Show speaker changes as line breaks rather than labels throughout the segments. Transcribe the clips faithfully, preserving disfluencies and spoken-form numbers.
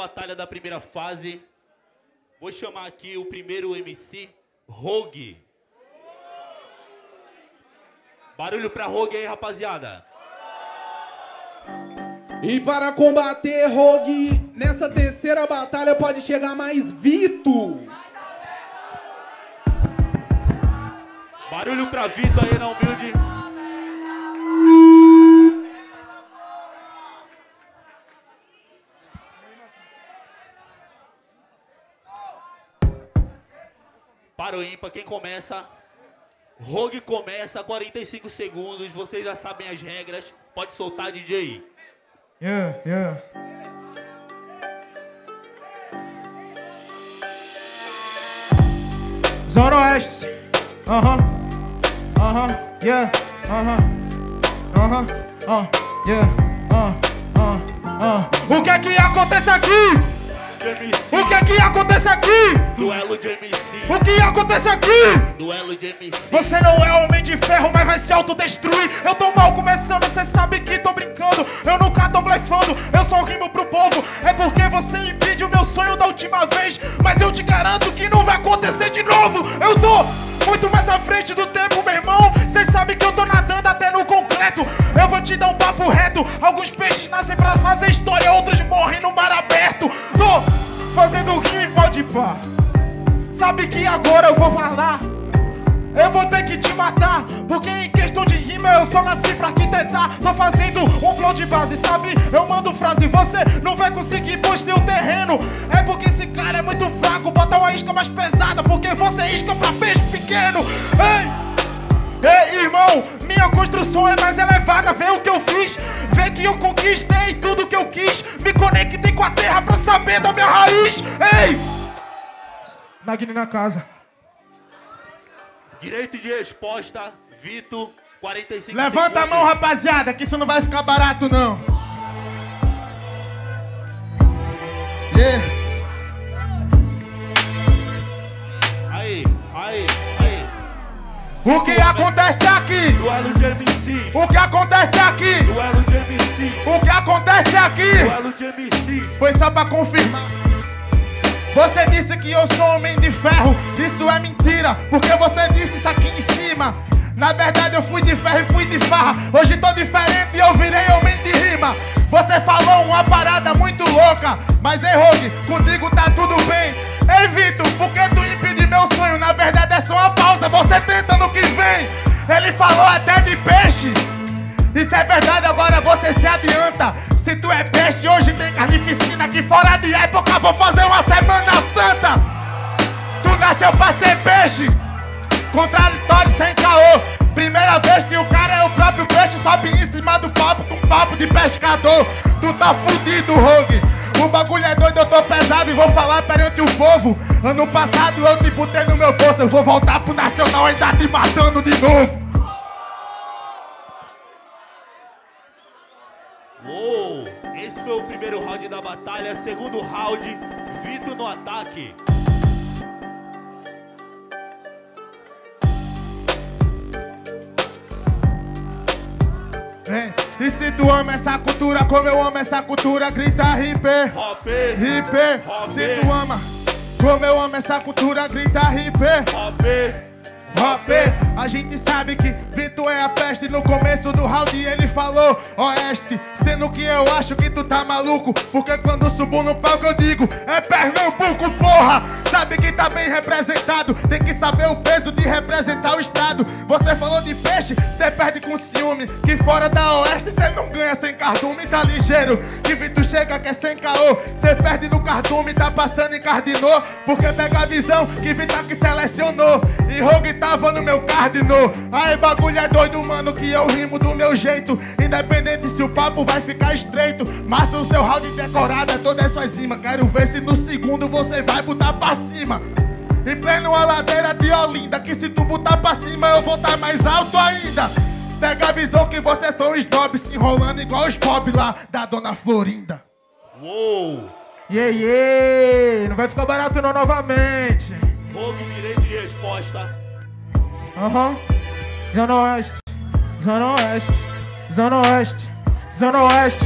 batalha da primeira fase. Vou chamar aqui o primeiro M C, Rogue. Barulho pra Rogue aí, rapaziada.
E para combater Rogue, nessa terceira batalha pode chegar mais Vito.
Barulho pra Vito aí na humilde. Para o ímpar, quem começa? Rogue começa, quarenta e cinco segundos, vocês já sabem as regras, pode soltar, D J.
Yeah, yeah. Zona Oeste. Aham. Aham. Yeah. Aham. Aham. Ah. Yeah. Ah. Ah. Ah. O que é que acontece aqui? O que é que acontece aqui?
Duelo de M C.
O que acontece aqui?
Duelo de M C.
Você não é homem de ferro, mas vai se autodestruir. Eu tô mal começando, cê sabe que tô brincando. Eu nunca tô blefando, eu só rimo pro povo. É porque você impede o meu sonho da última vez, mas eu te garanto que não vai acontecer de novo. Eu tô muito mais à frente do tempo, meu irmão. Cê sabe que eu tô nadando até no concreto. Eu vou te dar um papo reto. Alguns peixes nascem pra fazer história, outros morrem no mar aberto. Tô fazendo rima, pode pá. Sabe que agora eu vou falar. Eu vou ter que te matar, porque em questão de rima eu só nasci pra arquitetar. Tô fazendo um flow de base, sabe? Eu mando frase, você não vai conseguir, pois tem o terreno. É porque esse cara é muito fraco, bota uma isca mais pesada, porque você isca pra peixe pequeno. Ei, ei, irmão, minha construção é mais elevada. Vê o que eu fiz, vê que eu conquistei tudo que eu quis. Me conectei com a terra pra saber da minha raiz. Ei, Nagni na casa.
Direito de resposta, Vito, quarenta e cinco
Levanta
segundos.
a mão, rapaziada, que isso não vai ficar barato, não. Yeah.
Aí, aí, aí.
O que acontece aqui?
Duelo de M C.
O que acontece aqui?
Duelo de M C.
O que acontece aqui?
Duelo de M C.
Foi só pra confirmar. Você disse que eu sou homem de ferro, isso é mentira, porque você disse isso aqui em cima. Na verdade eu fui de ferro e fui de farra. Hoje tô diferente e eu virei homem de rima. Você falou uma parada muito louca, mas ei, Rogue, contigo tá tudo bem. Ei, Vitor, por que tu impediu meu sonho? Na verdade é só uma pausa, você tenta no que vem. Ele falou até de peixe. Isso é verdade, agora você se adianta. Se tu é peixe, hoje tem carnificina. Aqui fora de época vou fazer uma semana santa. Tu nasceu pra ser peixe, contraditório sem caô. Primeira vez que o cara é o próprio peixe, sobe em cima do papo com papo de pescador. Tu tá fudido, Rogue. O bagulho é doido, eu tô pesado e vou falar perante o povo. Ano passado eu te botei no meu bolso, eu vou voltar pro Nacional ainda te matando de novo.
Uou, esse foi o primeiro round da batalha. Segundo round, Vito no ataque.
Vem. E se tu ama essa cultura como eu amo essa cultura, grita hip,
Hop,
hip.
hop.
Se tu ama como eu amo essa cultura, grita hip,
hop.
hop. A gente sabe que Vitor é a peste. No começo do round ele falou oeste, sendo que eu acho que tu tá maluco, porque quando subo no palco eu digo é Pernambuco, porra. Sabe que tá bem representado, tem que saber o peso de representar o estado. Você falou de peixe, cê perde com ciúme, que fora da oeste cê não ganha sem cardume. Tá ligeiro, que Vitor chega que é sem caô. Cê perde no cardume, tá passando em cardinô, porque pega a visão que Vitor que selecionou. E Rogue tava no meu cardinô. Aí bagulho é doido, mano, que eu rimo do meu jeito, independente se o papo vai ficar estreito. Massa, o seu round decorado é toda essa cima. Quero ver se no segundo você vai botar pra cima. Em pleno a ladeira de Olinda, que se tu botar pra cima eu vou tá mais alto ainda. Pega a visão que vocês são os dobres, se enrolando igual os pop lá da Dona Florinda.
Uou.
Yeah, yeah. Não vai ficar barato não novamente.
Rogue, direito de resposta.
Aham. Uhum. Zona Oeste. Zona Oeste. Zona Oeste. Zona Oeste.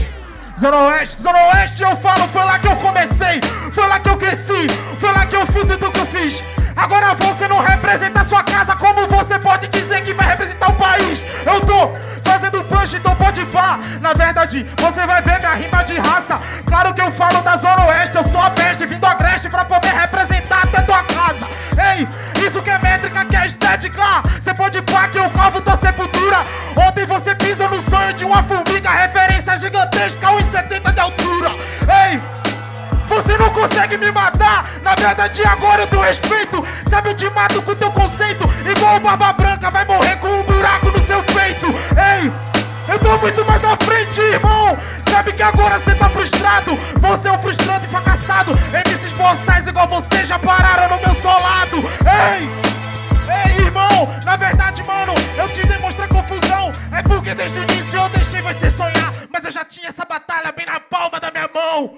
Zona Oeste, Zona Oeste, eu falo, foi lá que eu comecei, foi lá que eu cresci, foi lá que eu fiz tudo que eu fiz. Agora você não representa a sua casa, como você pode dizer que vai representar o país? Eu tô fazendo punch, então pode pá. Na verdade, você vai ver minha rima de raça. Claro que eu falo da Zona Oeste, eu sou a peste, vindo agreste pra poder representar até tua casa. Ei, isso que é métrica, que é estética. Cê pode pá que eu cavo tua sepultura. Ontem você pisou no sonho de uma formiga, referência gigantesca, um e setenta de altura. Ei, você não consegue me matar. Na verdade agora eu tenho respeito. Sabe, eu te mato com teu conceito. Igual o Barba Branca vai morrer com um buraco no seu peito. Ei, eu tô muito mais à frente, irmão. Sabe que agora cê tá frustrado. Você é um frustrado e fracassado. M Cs boçais igual você já pararam no meu solado. Ei, ei, irmão, na verdade, mano, eu te dei mostrar confusão. É porque desde o início eu deixei você sonhar. Mas eu já tinha essa batalha bem na palma da minha mão.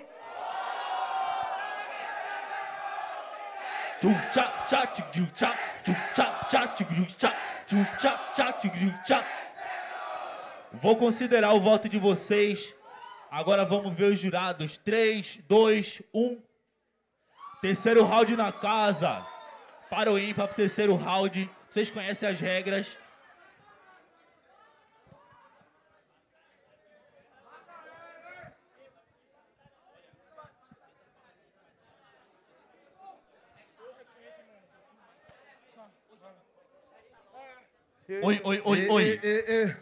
Vou considerar o voto de vocês. Agora vamos ver os jurados. três, dois, um. Terceiro round na casa. Para o ímpar pro terceiro round. Vocês conhecem as regras. Oi, oi, oi, oi.
E, e, e.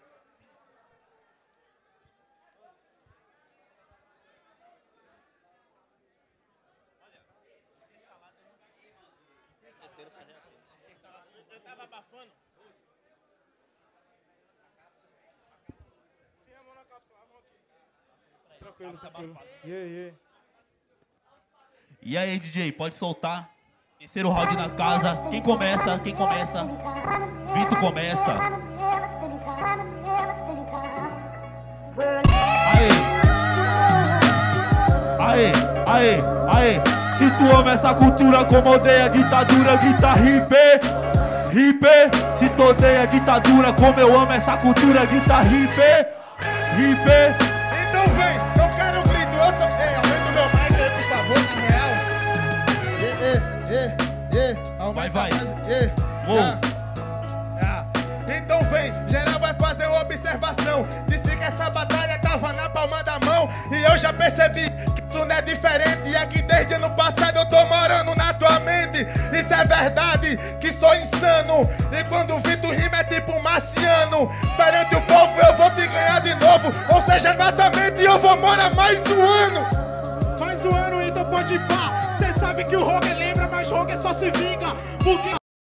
Eu tava abafando. Sim, a mão na cápsula, a mão aqui. Tranquilo, tranquilo. Yeah, yeah.
E aí, D J, pode soltar. Terceiro round na casa. Quem começa? Quem começa? Vitor começa. Aê! Aê! Aê! Aê! Se tu ama essa cultura como odeia a ditadura, grita hip! Hip! Se tu odeia a ditadura como eu amo essa cultura, grita hip! Hip!
Então vem, eu quero um grito, eu sou... Ei, aumenta o meu mic aí, por favor, na real. Ê, ê, ê, ê, aumenta
vai, vai.
mais. Ê, já. Ah, então vem, geral vai fazer uma observação. Disse que essa batalha tava na palma da mão. E eu já percebi que isso não é diferente. E é que desde ano passado eu tô morando na tua mente. Isso é verdade, que sou insano. E quando o Vitor rima é tipo um marciano. Perante o povo eu vou te ganhar de novo. Ou seja, exatamente eu vou morar mais um ano.
Mais um ano, então pode ir pá. Cê sabe que o Rogue lembra, mas Rogue só se vinga. Porque...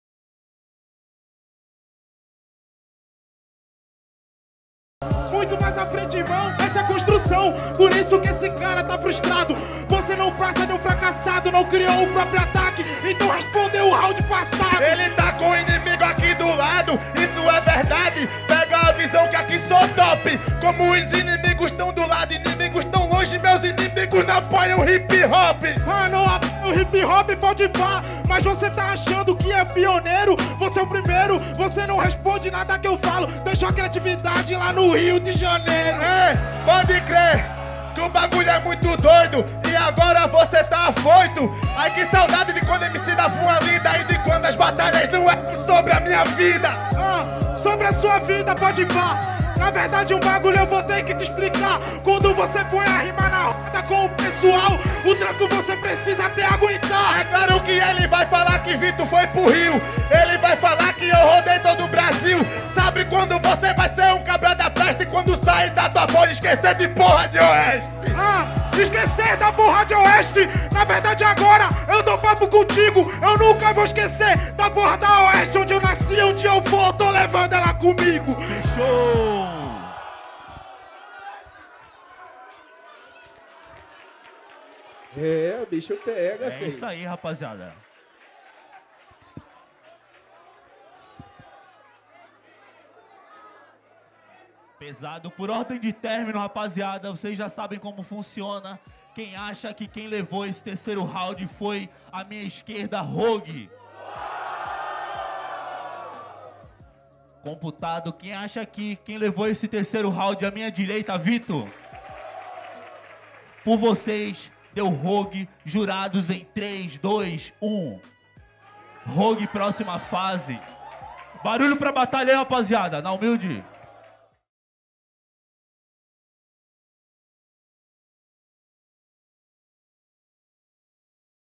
muito mais à frente, irmão, essa é a construção. Por isso que esse cara tá frustrado. Você não passa de um fracassado, não criou o próprio ataque, então respondeu o round passado.
Ele tá com o inimigo aqui do lado, isso é verdade. Pega a visão que aqui sou top. Como os inimigos estão do lado, inimigos tão longe, meus inimigos não apoiam o hip hop.
Ah, não apoia o hip hop, pode pá. Mas você tá achando que é pioneiro? Você é o primeiro, você não responde nada que eu falo. Deixou a criatividade lá no Rio de Janeiro.
É, pode crer que o bagulho é muito doido. E agora você tá afoito. Ai, que saudade de quando M C dava uma lida. E de quando as batalhas não eram sobre a minha vida.
Ah, sobre a sua vida, pode pá. Na verdade um bagulho eu vou ter que te explicar. Quando você põe a rima na roda com o pessoal, o tranco você precisa até aguentar.
É claro que ele vai falar que Vitor foi pro Rio. Ele vai falar que eu rodei todo o Brasil. Sabe quando você vai ser um cabra da presta e quando sair da tua bola esquecer de porra de oeste.
Ah, esquecer da porra de oeste. Na verdade agora eu dou papo contigo. Eu nunca vou esquecer da porra da oeste. Onde eu nasci, onde eu vou, tô levando ela comigo.
Fechou!
É, o bicho pega,
É
filho.
isso aí, rapaziada. Pesado. Por ordem de término, rapaziada, vocês já sabem como funciona. Quem acha que quem levou esse terceiro round foi a minha esquerda, Rogue. Computado. Quem acha que quem levou esse terceiro round à minha direita, Vitor. Por vocês, deu Rogue. Jurados em três, dois, um. Rogue, próxima fase. Barulho pra batalha aí, rapaziada. Na humilde.